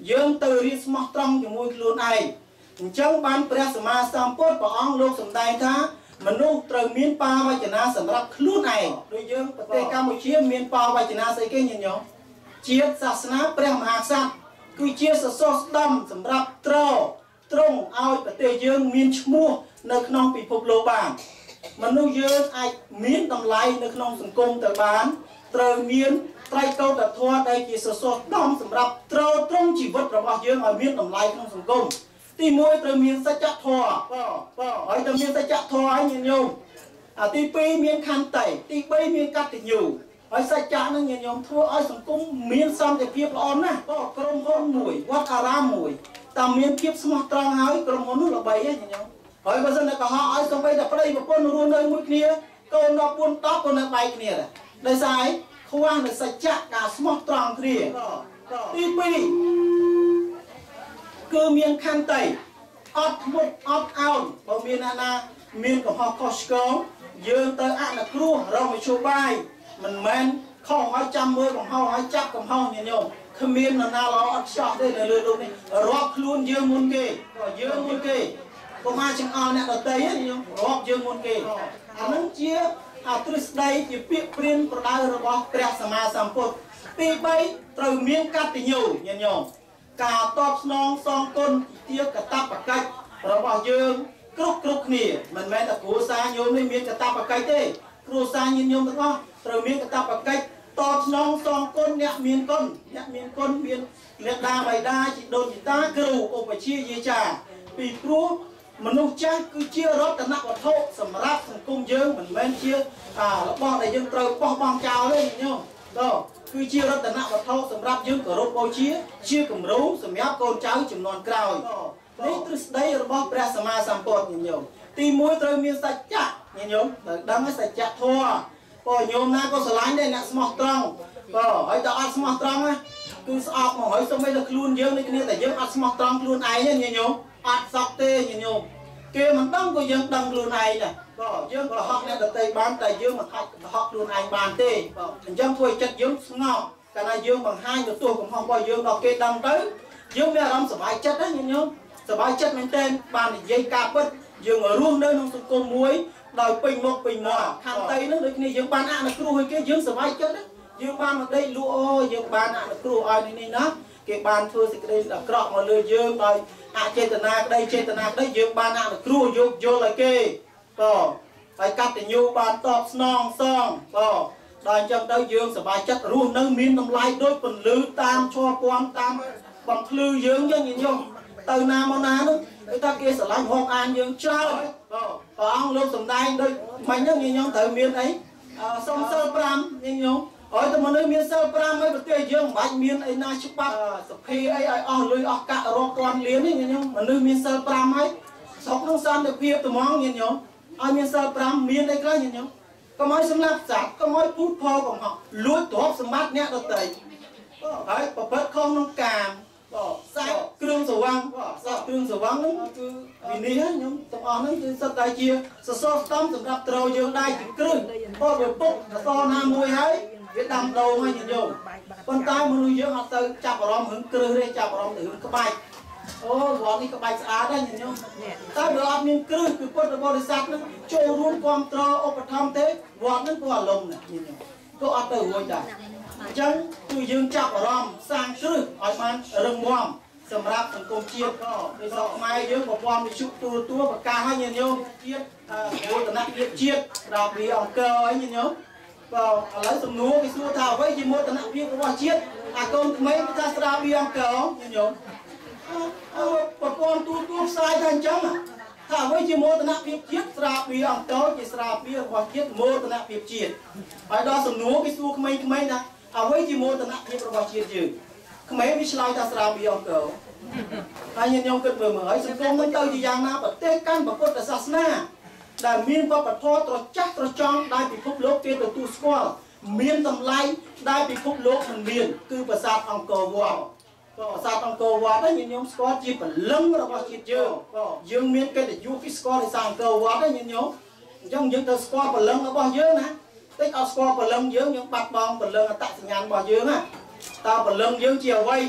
C: យើងទៅរៀនស្មោះត្រង់ជាមួយខ្លួនឯងអញ្ចឹងបានព្រះសម្មាសម្ពុទ្ធព្រះអង្គលោកសម្ដែងថាមនុស្សត្រូវមានបាវចនាសម្រាប់ខ្លួនឯងដូចយើងប្រទេសកម្ពុជាមានបាវចនាស្អីគេញញោមជាតិសាសនាព្រះមហាក្សត្រគឺជាសសរស្តម្ភសម្រាប់ត្រត្រង់ឲ្យប្រទេសយើងមានឈ្មោះនៅក្នុងពិភពលោកបានមនុស្សយើងអាចមានតម្លៃនៅក្នុងសង្គមទៅបានត្រូវមានត្រៃកោតធម៌ដែលជាសសរស្តម្ភសម្រាប់ត្រត្រង់ជីវិតរបស់យើងឲ្យមានតម្លៃក្នុងសង្គមទីមួយត្រូវមានសច្ចធម៌បាទបាទហើយត្រូវមានសច្ចធម៌ឲ្យញាតិញោមអាទីពីរមានខន្តីទីបីមានកតញ្ញូហើយសច្ចៈនឹងញាតិញោមធ្វើឲ្យសង្គមមានសន្តិភាពល្អណាស់បាទក្រុមហ៊ុនមួយវត្តអារាមមួយតែមានភាពស្មោះត្រង់ហើយក្រុមហ៊ុននោះល្បីទេញាតិញោមហើយបើសិនតែកុហកឲ្យសំបីតែប្តីប្រពន្ធរស់នៅមួយគ្នាកូនដល់ពួនតបក៏នៅបែកគ្នាដែរដោយសារអីខ្វះនូវសច្ចៈការស្មោះត្រង់គ្នាទីពីរគឺមានខន្តីអត់ធ្មត់អត់អោនបើមានអ្នកណាមានកំហុសខុសឆ្គងយើងទៅអនុគ្រោះរកមធ្យោបាយមិនមែនខុសហើយចាំមើលកំហុសហើយចាប់កំហុសញាតិញោមគ្មាននរណាល្អអត់ខ្ចោះទេនៅលើលោកនេះរាប់ខ្លួនយើងមុនគេក៏យើងមុនគេកុំអាចចង្អុលអ្នកដទៃទេញោមរាប់យើងមុនគេអានឹងជាអាទ្រឹស្ដីជាពាក្យព្រានប្រដៅរបស់ព្រះសម្មាសម្ពុទ្ធទីបីត្រូវមានកតញ្ញូញាតិញោមការតបស្នងសងគុណជាកតបកិច្ចរបស់យើងគ្រប់គ្រប់គ្នាមិនមែនតែគ្រួសារញោមនេះមានកតបកិច្ចទេគ្រួសារញាតិញោមទាំងអស់ត្រូវមានកតបកិច្ចតបស្នងសងគុណអ្នកមានគុណអ្នកមានគុណមានមេដាបៃតាជីដូនជីតាគ្រូឧបជាយាចាពីព្រោះមនុស្សចាស់គឺជារតនវត្ថុសម្រាប់សង្គមយើងមិនមែនជារបស់ដែលយើងត្រូវបោះបង់ចោលទេញោមដល់គឺជារតនវត្ថុសម្រាប់យើងគោរពបូជាជាគំរូសម្រាប់កូនចៅចំនួនក្រោយនេះទ្រឹស្ដីរបស់ព្រះសម្មាសម្ពុទ្ធញោមទីមួយត្រូវមានសច្ចៈញោមត្រូវដឹងសច្ចធម៌បើញោមណាក៏ស្រឡាញ់ដែរអ្នកស្មោះត្រង់បើហើយតែអត់ស្មោះត្រង់ណាគឺស្អប់មកហើយសូម្បីតែខ្លួនយើងនេះគ្នាតែយើងអត់ស្មោះត្រង់ខ្លួនឯងទេញោមអត់សក់ទេញោមគេមិនដឹងក៏យើងដឹងខ្លួនឯងដែរបើយើងកុហកអ្នកដទៃបានតែយើងមិនអាចកុហកខ្លួនឯងបានទេបើអញ្ចឹងធ្វើឲ្យចិត្តយើងស្ងប់កាលណាយើងបង្ហាញទៅទោះកំហុសរបស់យើងដល់គេដឹងទៅយើងមានអារម្មណ៍សុបាយចិត្តណាញោមសុបាយចិត្តមែនទែនបាននិយាយការពិតយើងរស់នៅក្នុងសង្គមមួយដោយពេញមុខពេញមាត់ខន្តីនឹងដូចគ្នាយើងបានអនុគ្រោះឲ្យគេយើងសុបាយចិត្តណាយើងបានមកដេកលក់អូយើងបានអនុគ្រោះឲ្យនេះណាគេបានធ្វើសេចក្តីអាក្រក់មកលើយើងដោយអចេតនាក្តីចេតនាក្តីយើងបានអនុគ្រោះយកយល់ឲ្យគេក៏ហើយកតញ្ញូបានតបស្នងសងក៏ដល់អញ្ចឹងទៅយើងសប្បាយចិត្តរស់នៅមានតម្លៃដូចពន្លឺតាមឈរពំតាមបំភ្លឺយើងយើងញញឹមទៅណាមកណានោះគឺថាគេស្រឡាញ់ហកអានយើងច្រើនក៏ព្រះអង្គលោកសំដែងដូចមិញហ្នឹងញញឹមត្រូវមានអីសុំសិលប្រាំញញឹមហើយតែមនុស្សមានសិលប្រាំហើយប្រទេសយើងមិនបាច់មានអីណាច្បាប់សភាអីឲ្យអស់លុយអស់កាក់រាប់ពាន់លាននេះញញឹមមនុស្សមានសិលប្រាំហើយស្រុកនោះសន្តិភាពត្មងញញឹមឲ្យមានសិលប្រាំមានអីខ្លះញញឹមកុំឲ្យសម្លាប់សត្វកុំឲ្យពូតផលកំហុសលួចទ្រព្យសម្បត្តិអ្នកដទៃហើយប្រព្រឹត្តខុសក្នុងកាមសាច់គ្រឿងស្រវឹងសាច់គ្រឿងស្រវឹងហ្នឹងគឺវិនិច្ឆ័យខ្ញុំទាំងអស់ហ្នឹងគឺសិតតែជាសសរស្តម្ភសម្រាប់ត្រូវយើងដែរជាគ្រឹះពោលវាពុកអសណាមួយហើយវាដាំដូងហើយញោមប៉ុន្តែមនុស្សយើងអត់ទៅចាប់អារម្មណ៍រឿងគ្រឹះទេចាប់អារម្មណ៍ទៅរឿងក្បាច់អូវត្តនេះក្បាច់ស្អាតដែរញោមតែបើអត់មានគ្រឹះគឺពុទ្ធបរិស័ទហ្នឹងចូលរួមគ្រប់គ្រងឧបត្ថម្ភទេវត្តហ្នឹងក៏អារម្មណ៍ដែរញោមក៏អត់ទៅរួចដែរអញ្ចឹងគឺយើងចាប់អារម្មណ៍សាងគ្រឹះឲ្យបានរឹងមាំសម្រាប់សង្គមជាតិក៏ដោយស្រុកខ្មែរយើងប្រព័ន្ធវិទ្យុទូរទស្សន៍ប្រកាសឲ្យញាតិញោមជាតិវឌ្ឍនភាពជាតិដល់ពីអង្គរអីញាតិញោមបើឥឡូវសំណួរគេសួរថាអ្វីជាមោទនភាពរបស់ជាតិអាកូនក្មេងគេថាស្រាបៀរអង្គរញាតិញោមប្រព័ន្ធទូរទស្សន៍ផ្សាយថាអញ្ចឹងថាអ្វីជាមោទនភាពជាតិស្រាបៀរអង្គរជាស្រាបៀររបស់ជាតិមោទនភាពជាតិហើយដល់សំណួរគេសួរក្មេងៗថាអ្វីជាមោទនភាពរបស់ជាតិយើងក្មេងវាឆ្លើយថាស្រាបៀរអង្គរហើយញាតិញោមគិតមើលមើលហើយសង្គមនឹងទៅជាយ៉ាងណាប្រទេសកាន់ពុទ្ធសាសនាដែលមានវប្បធម៌ត្រចះត្រចង់ដែលពិភពលោកគេទទួលស្គាល់មានតម្លៃដែលពិភពលោកមិនមានគឺប្រាសាទអង្គរវត្តប្រាសាទអង្គរវត្តហ្នឹងញាតិញោមស្គាល់ជាពលឹងរបស់ជាតិយើងយើងមានកិត្តិយសគេស្គាល់ដោយសារអង្គរវត្តហ្នឹងញាតិញោមអញ្ចឹងយើងទៅស្គាល់ពលឹងរបស់យើងណាតិចអត់ស្គាល់ពលឹងយើងយើងបាត់បង់ពលឹងអត្តសញ្ញាណរបស់យើងណាតើពលឹងយើងជាអ្វី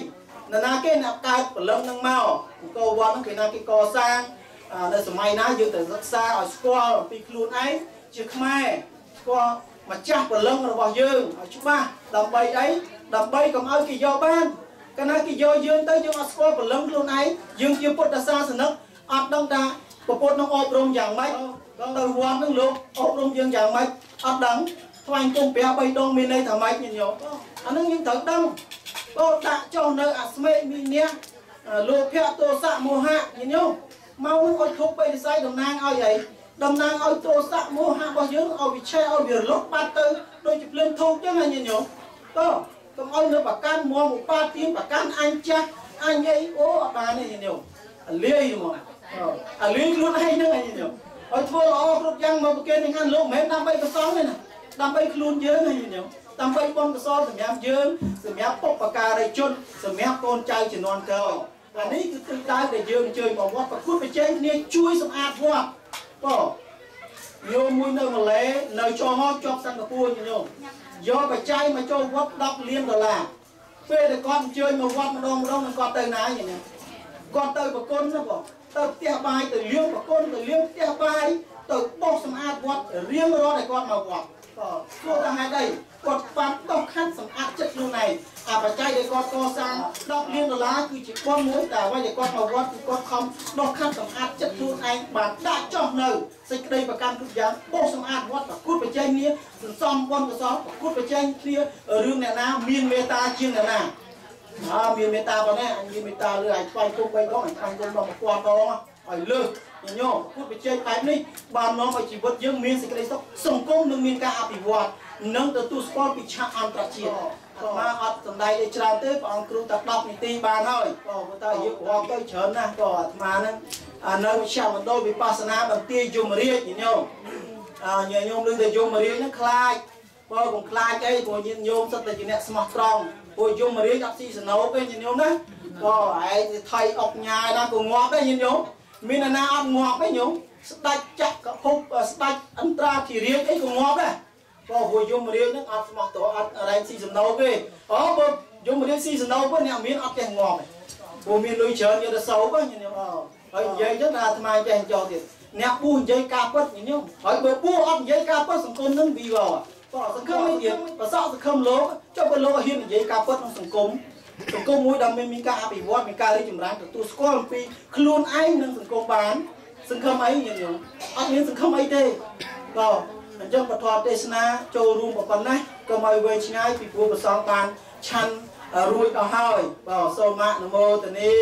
C: nè na cái nạp cao của lâm năng màu câu vốn cái na cái co sang nơi sớm mai ná dương từ rất xa ở square ở pin luôn ấy chưa mai square mà chắc của lâm là bao dương ở chúng ba đầm bay ấy đầm bay còn ơi kỳ do ban cái na kỳ do dương tới dương ở square của lâm luôn ấy dương chưa bột ra xa sân nước áp đông ta của bột nó ôm rôm dạng mấy từ quan nó luôn ôm rôm dương dạng mấy áp đắng thoanh cùng bé bay đông bên đây thả mấy nhìn nhiều anh nó những thằng đông có đã cho nơi asme mi nia lô phẹ tô sạ mô hạ nhìn nhau mau nó ôi khúc bay sai đồng nang ao vậy đồng nang ao tô sạ mô hạ bao nhiêu ao bị che ao bị lót ba tư đôi chụp lên thu chứ hay nhìn nhau có còn ao nữa bà can mua một ba tiếng bà can anh cha anh ấy ô bà này nhìn nhau lia mà à lia luôn hay nữa nhìn nhau ở thua lo rút răng mà kia thì ăn lô mấy năm bay có sóng này nè năm bay luôn dữ này nhìn nhau tầm bay bom so sầm nhám dương sầm nhám bốc bạc cà đầy chôn sầm nhám con trai chỉ non cơ là ní cứ tự tay để dương chơi bỏ quát và cút về chơi nên chui sầm ạt quát bỏ vô mũi nơi mà lé nơi cho hót cho sang cả cua như nhau do phải chay mà cho quát đắp liên rồi là phê để con chơi mà quát mà đông đông con tay ná như này con tay của con nó bỏ tay tia bài từ liêu của con từ liêu tia bài từ bốc sầm ạt quát riêng đó để con mà quát cô ta hai đây còn bán đọc khăn sầm ạt chất luôn này à phải chay để con co sang đọc liên rồi lá cứ chỉ con muối cả quay để con mà quát con không đọc khăn sầm ạt chất luôn anh bạn đã chọn nơi xây đây và can cực dáng bốc sầm ạt quát và cút về chay nia xong con của xóm cút về chay kia ở rương này na miên meta chiên này na à miên meta vào đây anh miên meta lừa anh quay công quay đó anh thành công bằng một quạt đó ở lừa nhìn nhau cút về chay tại đây bàn nó mà chỉ vớt dương miên xây đây xong sòng công nâng miên ca bị quạt nâng từ tu sport bị chạm an tra chiết mà ở tận đây để tràn tới bọn kêu tập đọc này ti bàn thôi còn người ta hiểu của tôi chớn nè còn mà nó à nơi bị chạm một đôi bị pasana bằng tia dùng mà riêng nhìn nhau à nhờ nhôm lưng để dùng mà riêng nó khai coi còn khai cái của nhìn nhôm rất là chỉ nét smart strong của dùng mà riêng đọc xí sờ nấu cái nhìn nhôm đấy còn ai thay ọc nhai đang còn ngọt đấy nhìn nhôm mình là na ăn ngọt đấy nhôm stach chắc cả phúc stach ấn tra thì riêng ấy còn ngọt đấy có hồi dùng riêng nó ăn mặc tổ ăn ở đây xì dầm nấu về ó bơ dùng riêng xì dầm nấu với nẹo miếng ăn kèm ngọt này bộ miếng lưới chớn như là xấu quá như nhau ở dây rất là tham ai kèm cho thì nẹo buồn dây ca quất như nhau ở bờ bua ăn dây ca quất sừng côn nâng bì vào có sừng cơm mấy tiếng và sao sừng cơm lố cho bờ lố hiên dây ca quất sừng côn sừng côn mũi đầm mình ca bị vót mình ca đi chìm rán từ tu squat pi luôn anh nâng sừng côn bán sừng cơm ấy như nhau ăn miếng sừng cơm ấy thế rồi trong vật thuật đề na châu rum một phần này cơ mày về chính ai bị vua song bàn chăn ruồi ở hơi bảo sâu mạng nó mô từ ní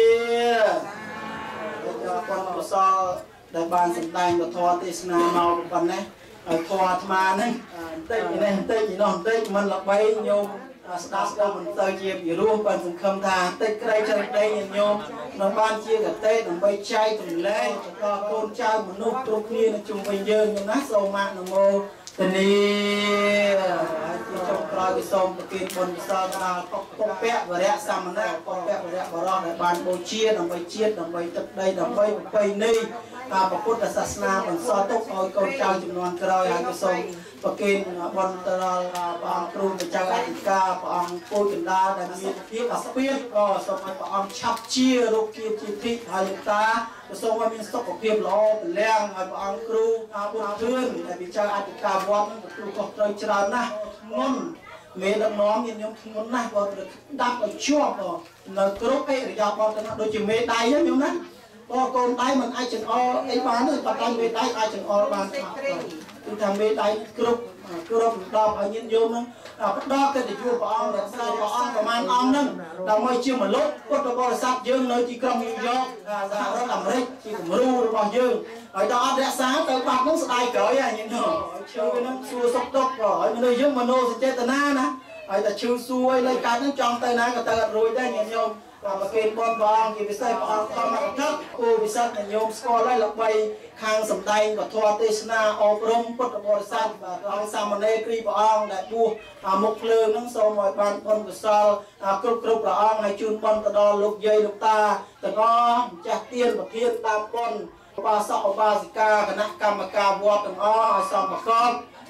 C: con của so đại bàn sầm tay vật thuật đề na màu một phần này thuật mà này tây này tây gì nó tây mình là bay nhiều đa số mình tây chia bị luôn phần sừng khâm thà tây cây chơi đây nhìn nhôm nó ban chia cả tây nó bay chay từ lên cho con trai một nút trục kia nó chung bình dương nhưng nát sâu mạng nó mô tình đi trong coi cái sông cái kim bồn sơn là con pẹ và rẽ xăm nó con pẹ và rẽ vào đó để bàn bồi chia đồng bồi chia đồng bồi tập đây đồng bồi bồi ni à và cốt là sasna bằng so tốc ôi con trai chụp non coi hai cái sông và kim bồn là bằng kêu để trang ăn ca bằng cô chúng ta để miền phía ở phía có sông hay bằng chắp chia rô kia chia thị hai ta sông hay miền sông của phía lo leng hay bằng kêu bồn thương để bị trang ăn ca vót kêu có trời tràn na ngon mẹ đã nói nhìn nhóm ngon na còn đáp ở chuột rồi là kêu cái để cho con nó đôi chừng mẹ đai á nhóm na có con đai mình ai chừng o ấy bán rồi bắt tay mẹ đai ai chừng o bán từ thằng mẹ đai kêu kêu đọc ở nhân vô nó bắt đo cái để vua bảo ông để sao bảo ông và man ông nâng đồng mây chưa mà lúc có tôi có sát dương nơi chỉ cầm nhiều gió ra đó làm rít chỉ cũng ru rồi bao dương ở đó để sáng tới bạc nó sai cởi à nhìn thở chơi nó xua sốc tóc rồi nơi dương mà nô sẽ chết na nè ở ta chiêu xuôi lấy cái nó tròn tay ná cái tay rồi đây nhìn nhôm và mà kêu con bong thì bị sai bảo con mặt thấp cô bị sát là nhôm score lấy lọc bay khang sầm tay và thoa tê na ở rong bút ở bờ sát và ông sa mà nê kri bảo ông đại bu một lương nó sau mọi ban con của sao cướp cướp là ông hay chun con cái đo lục dây lục ta từ đó chặt tiền và thiên tam con ba sọ ba zika cái nát cam mà cà vọt từ đó xong mà con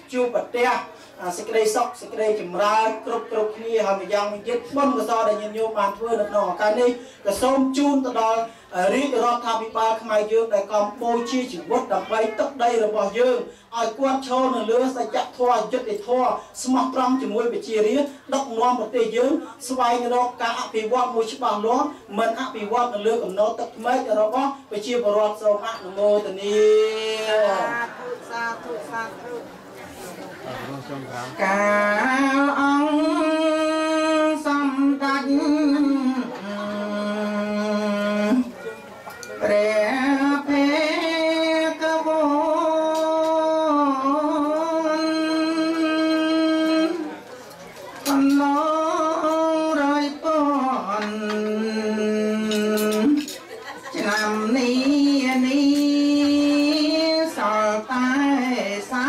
C: ជួបប្រទះសេចក្តីសុខសេចក្តីចម្រើនគ្រប់គ្រប់គ្នាហើយម្យ៉ាងវិញទៀតបុណ្យកុសលដែលញាតិញោមបានធ្វើនៅក្នុងឱកាសនេះក៏សូមជូនទៅដល់រាជរដ្ឋាភិបាលខ្មែរយើងដែលកំពុងជាជីវិតដើម្បីទឹកដីរបស់យើងឲ្យគាត់ឈរនៅលើសច្ចធម៌យុត្តិធម៌ស្មោះត្រង់ជាមួយប្រជារាស្ត្រដឹកនាំប្រទេសយើងស្វែងរកការអភិវឌ្ឍមួយច្បាស់លាស់មិនអភិវឌ្ឍនៅលើកំណត់ទឹកថ្មីរបស់ប្រជាពលរដ្ឋសូមអនុមោទនាសាធុសាធុកាលអង្គសម្ដេចព្រះភេកវនឡងរយពនឆ្នាំនេះនេះសល់តែសា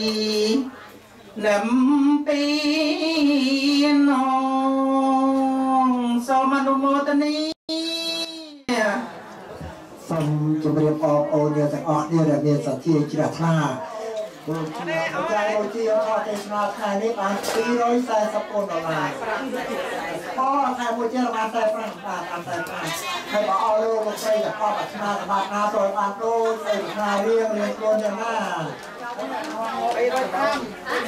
C: ពីណโมทนี
A: សូមជម្រាបបងប្អូនអ្នកទាំងអស់គ្នាដែលមានសទ្ធាជ្រះថ្លាដូចជាម្ចាស់ដូចជាអត់ទេសនាថ្ងៃនេះបានពីររយសាសិបដុល្លារអូខែមួយទៀតបានតែប្រាំបាទបានតែប្រាំហើយបើអស់លោកលោកស្រីតែគាត់អាឆ្នាសម្បត្តិណាទៅបានដូចស្រីឆ្នារៀងរៀងខ្លួនយ៉ាងណាពីររយប្រាំ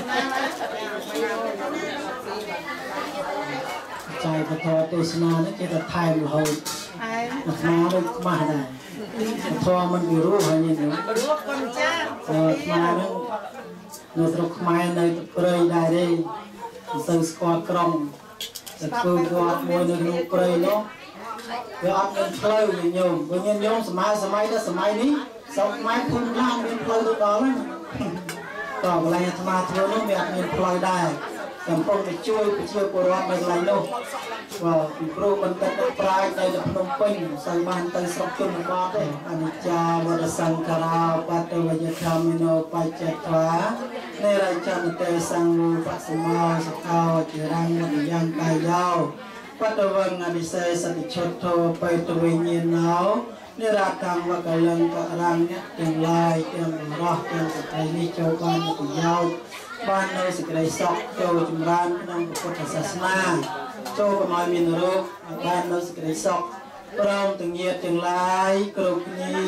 C: ចៃពធទេសនានេះគេទៅថែមរហូតអាត្មាដូចខ្មាស់ដែរធម៌มันវិរោះហើយនេះរស់កូនចាស់អាត្មានឹងនៅស្រុកខ្មែរនៅព្រៃដែរទេមិនសូវស្គាល់ក្រុងតែធ្វើវត្តមួយនៅក្នុងព្រៃនោះវាអត់មានផ្លូវញោមបើញោមសម័យសម័យទៅសម័យនេះស្រុកខ្មែរភូមិឡានមានផ្លូវទៅដល់ហ្នឹងតើកន្លែងអាត្មាធ្វើនោះវាអត់មានផ្លូវដែរកំពុងតែជួយប្រជាពលរដ្ឋនៅកន្លែងនោះបាទពីគ្រូបន្តិតប្រាជ្ញនៅភ្នំពេញមិនសូវបានទៅស្រុកជនបទទេអនិច្ចាវរសង្ខារាបតវយធម្មិណោបច្ចត្វានេរចន្ទេសង្ឃបសមោសកោចិរញ្ញមយ៉ាងកាយោបតវងអនិសេសតិឈុតធោបេតវិញ្ញាណោនិរាកម្មវកលង្ករញ្ញទាំងឡាយទាំងរស់ទាំងសត្រីនេះចូលបានប្រយោជន៍បាននៅសេចក្តីសុខចូលចម្រើនក្នុងពុទ្ធសាសនាចូលកុំឲ្យមានរោគបាននៅសេចក្តីសុខព្រមទាំងញាតិទាំងឡាយគ្រប់គ្នា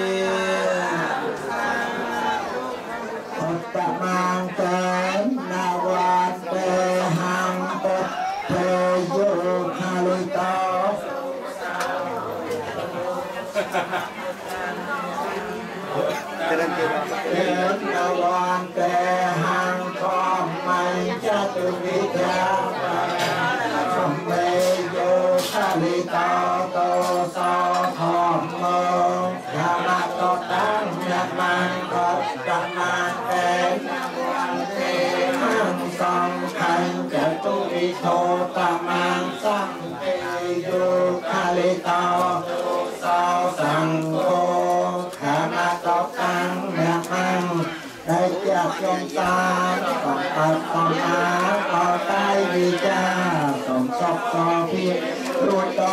C: អត្តមាងកែណាវត្តទេហំបតភេយោខាលុយតោTerimaได้จากยมตาต่อตัดต่อมาต่อใต้ดีจ้าส่งศพต่อพี่รู้ต่อ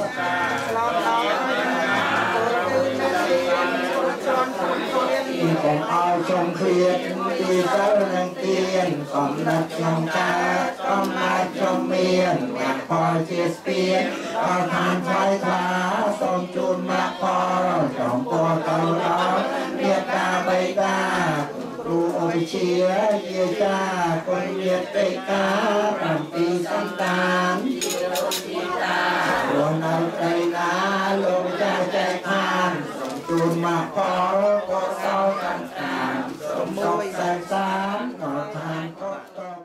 C: ที่ผมเอาชมเคลียดที่เจ้านังเตียนสมนักชมตาต้อมมาชมเมียนอยากพอเชียสเปียนเอาทานไฟขาส่งจูนมาพอสองตัวเก่าล้อเรียกตาใบตารูอภิเชียเยียจ้าคนเรียกเตกาตันตีสันตานลงเอาใจนาลงใจใจทานส่งจูนมาพอก็เศร้ากันตามสมศพแสงสามต่อทานก็ต้อง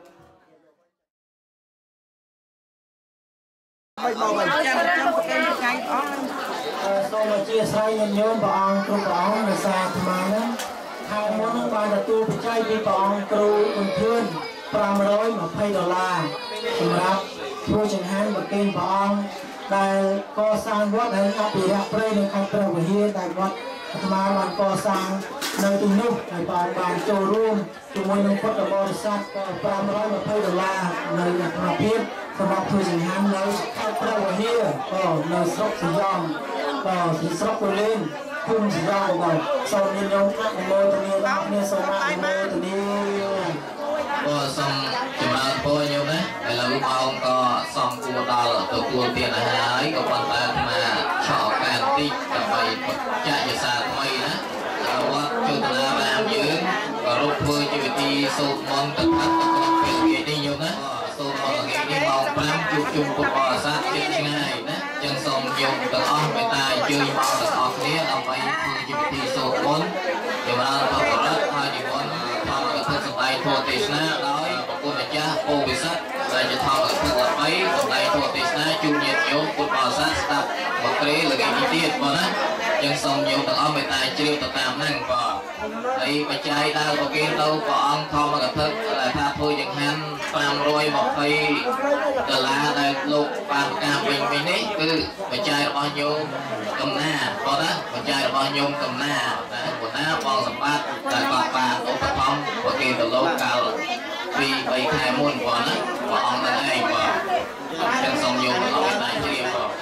C: ไปบอกไปจังจังเป็นยังไงอ๋อសូមអធិស្ឋានញាតិញោមព្រះអង្គគ្រប់ព្រះអង្គនៅសាធម្មនឹងខាងមុននឹងបានទទួលបច្ច័យពីព្រះអង្គគ្រូឧទ្ធានប្រាំរយម្ភៃដុល្លារសម្រាប់ធ្វើចង្ហាន់ប្រគេនព្រះអង្គដែលកសាងវត្តហើយអភិរក្សព្រៃនៅខាងព្រះវិហារដែលវត្តអាត្មាបានកសាងនៅទីនោះហើយបានបានចូលរួមជាមួយនឹងពុទ្ធបរិស័ទប្រាំរយម្ភៃដុល្លារនៅអាត្មាភាពសម្រាប់ធ្វើចង្ហាន់នៅខេត្តព្រះវិហារក៏នៅស្រុកសយំក៏ទីស្រុកពូលែនគុំសយំក៏សូមញញោមអនុមោទនាដល់គ្នាសូមអនុមោទនា
D: ក៏សូមចម្រើនពរញោមណាឥឡូវបងក៏សំគួរដល់ទទួលទានអាហារហើយក៏ប៉ុន្តែអាត្មាឆក់ឱកាសបន្តិចដើម្បីបច្ច័យសាថ្មីណាវត្តជោទនារាមយើងក៏រកធ្វើជាវិធីសូត្រមន្តទឹកហាត់របស់ពេលនេះញោមណាសូត្រមន្តថ្ងៃនេះម៉ោងប្រាំជួបជុំពុទ្ធបរិស័ទជិតឆ្ងាយណាចឹងសូមញោមទាំងអស់មេត្តាអញ្ជើញមកទាំងអស់គ្នាដើម្បីធ្វើជាពិធីសូត្រមន្តចម្រើនបរិរតហើយនិមន្តធម្មកថាសម្ដែងធម៌ទេសនាដោយព្រះពុទ្ធម្ចាស់ពោធិសត្វដែលជាធម្មកថាល្បីសម្ដែងធម៌ទេសនាជូនញាតិញោមពុទ្ធបរិស័ទស្ដាប់មកព្រេលើកនេះទៀតបងណាចឹងសូមញោមទាំងអស់មេត្តាជ្រាបទៅតាមហ្នឹងបងហើយបច្ច័យដើរប្រគេនទៅព្រះអង្គធម្មកថាដែលថាធ្វើចង្ហាន់ប្រាំរយម្ភៃដុល្លារដែលលោកបានប្រកាសវិញវិញនេះគឺបច្ច័យរបស់ញោមកំណាបងណាបច្ច័យរបស់ញោមកំណាណាបងណាបងសម្បត្តិដែលគាត់បានឧបត្ថម្ភប្រគេនទៅលោកកាលពីបីខែមុនបងណាព្រះអង្គនឹងឯងបងចឹងសូមញោមទាំងអស់មេត្តាជ្រាបបង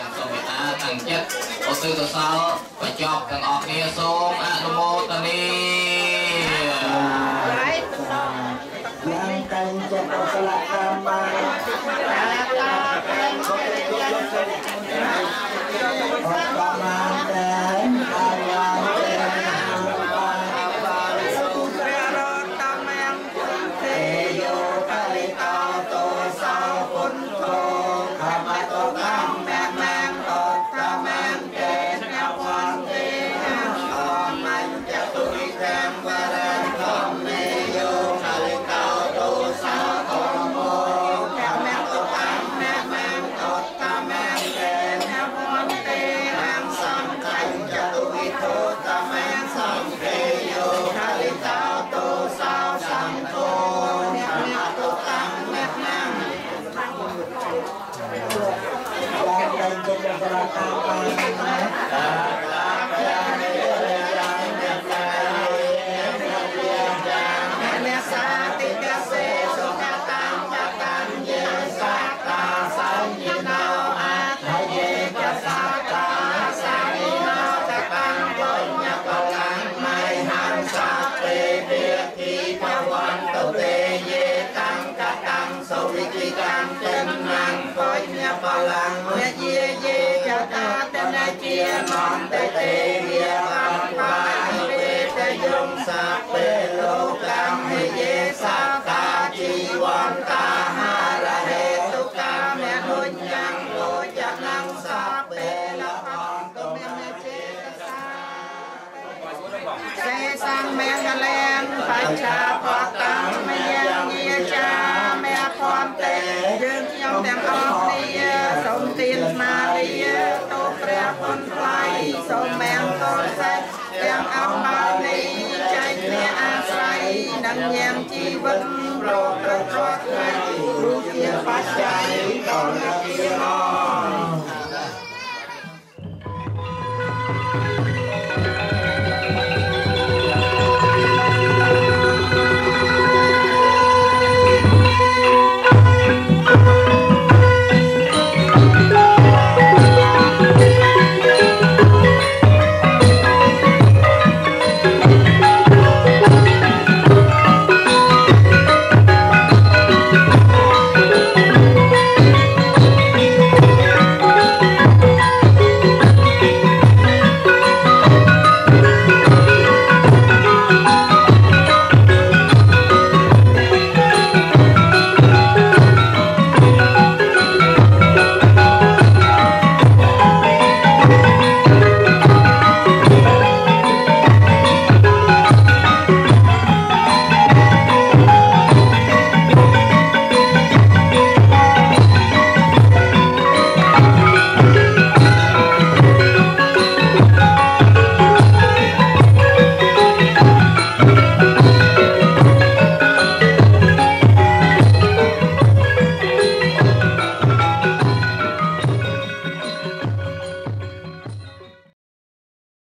D: ងចិត្តឧទ្ទិសកុសលបញ្ចប់ទាំងអស់គ្នាសូមអនុមោទនា
A: yang kan cepat selatan bang Otamanten awanten Teyo kalita to saupun to Kamato kamemem Otamanten awanten Oman jatui tembaran Tomeyo kalita to sakomo Kamato kamemem Otamanten awanten Ang samkan jatui to tamen sampeyo kalita to sasamto Kamato kamemem Yang dan jatuh Palang ye ye jata tena chia non te te ye pam pai pe te yong sa pe lo kam he ye sa ta chi wan ta ha ra he tu kam me hun yang lo ja nang sa pe la pam to me me che sa se sang me ga len pa cha pa tam me yang ye cha me pom teយើងខ្ញុំទាំងអស់គ្នាសូមទានស្មារតីទៅព្រះគុណថ្លៃសូមមែនកូនសេះទាំងអស់បាននេះចែកគ្នាអាស្រ័យនឹងញ៉ាំជីវិតប្រកបដោយថ្ងៃរូបជាបច្ច័យដល់ជាមក